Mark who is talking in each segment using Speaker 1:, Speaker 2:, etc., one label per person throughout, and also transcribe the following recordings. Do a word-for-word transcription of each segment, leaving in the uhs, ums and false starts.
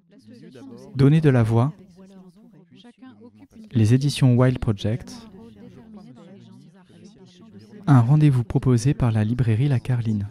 Speaker 1: Donner de la voix. Les éditions Wild Project. Un rendez-vous proposé par la librairie La Carline.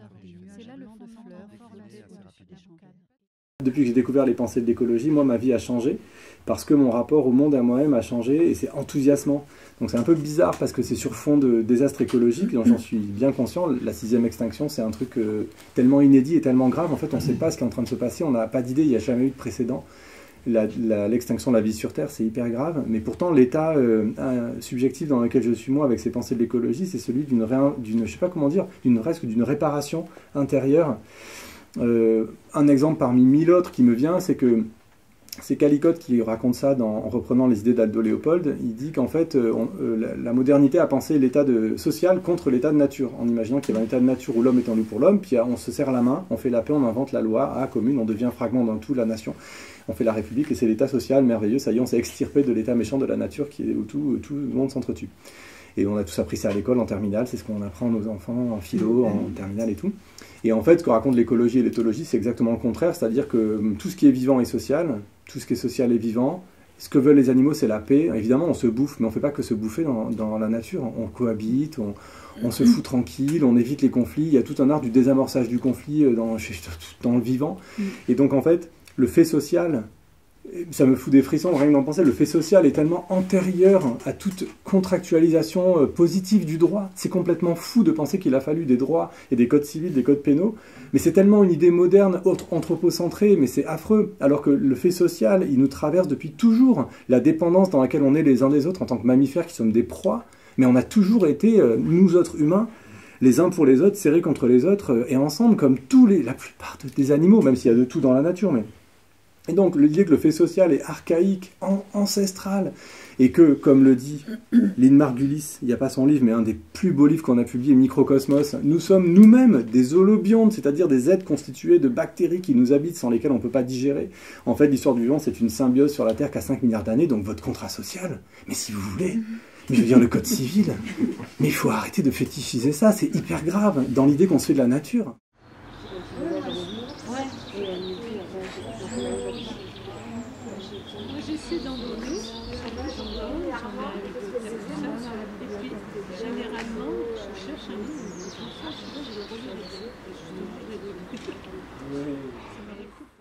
Speaker 2: Depuis que j'ai découvert les pensées de l'écologie, moi, ma vie a changé parce que mon rapport au monde à moi-même a changé et c'est enthousiasmant. Donc c'est un peu bizarre parce que c'est sur fond de désastre écologique, dont j'en suis bien conscient. La sixième extinction, c'est un truc euh, tellement inédit et tellement grave. En fait, on ne sait pas ce qui est en train de se passer, on n'a pas d'idée, il n'y a jamais eu de précédent. L'extinction de la vie sur Terre, c'est hyper grave, mais pourtant l'état euh, subjectif dans lequel je suis moi avec ces pensées de l'écologie, c'est celui d'une, d'une, je sais pas comment dire, d'une presque d'une réparation intérieure. Euh, un exemple parmi mille autres qui me vient, c'est que c'est Calicotte qui raconte ça dans, en reprenant les idées d'Aldo Léopold. Il dit qu'en fait, euh, on, euh, la, la modernité a pensé l'état de, social contre l'état de nature, en imaginant qu'il y avait un état de nature où l'homme est en loup pour l'homme, puis on se serre la main, on fait la paix, on invente la loi, ah, commune, on devient fragment dans tout, la nation. On fait la République et c'est l'état social merveilleux, ça y est, on s'est extirpé de l'état méchant de la nature qui est où tout, tout le monde s'entretue. Et on a tous appris ça à l'école, en terminale, c'est ce qu'on apprend à nos enfants en philo, en terminale et tout. Et en fait, ce que raconte l'écologie et l'éthologie, c'est exactement le contraire, c'est-à-dire que tout ce qui est vivant est social, tout ce qui est social est vivant, ce que veulent les animaux, c'est la paix. Évidemment, on se bouffe, mais on ne fait pas que se bouffer dans, dans la nature, on cohabite, on, on se fout tranquille, on évite les conflits, il y a tout un art du désamorçage du conflit dans, dans le vivant. Et donc, en fait, le fait social, ça me fout des frissons rien que d'en penser, le fait social est tellement antérieur à toute contractualisation positive du droit. C'est complètement fou de penser qu'il a fallu des droits et des codes civils, des codes pénaux, mais c'est tellement une idée moderne, anthropocentrée, mais c'est affreux, alors que le fait social, il nous traverse depuis toujours. La dépendance dans laquelle on est les uns des autres en tant que mammifères qui sommes des proies, mais on a toujours été, nous autres humains, les uns pour les autres, serrés contre les autres, et ensemble, comme tous les, la plupart des animaux, même s'il y a de tout dans la nature, mais... Et donc, l'idée que le fait social est archaïque, an ancestral, et que, comme le dit Lynn Margulis, il n'y a pas son livre, mais un des plus beaux livres qu'on a publié, Microcosmos, nous sommes nous-mêmes des holobiontes, c'est-à-dire des êtres constitués de bactéries qui nous habitent, sans lesquelles on ne peut pas digérer. En fait, l'histoire du vivant, c'est une symbiose sur la Terre qui a cinq milliards d'années, donc votre contrat social, mais si vous voulez, mais je veux dire le code civil, mais il faut arrêter de fétichiser ça, c'est hyper grave, dans l'idée qu'on se fait de la nature.
Speaker 3: Moi j'essaie d'en donner, j'en donne, et puis généralement je cherche un livre, je pense que je le relis. Ça m'arrive.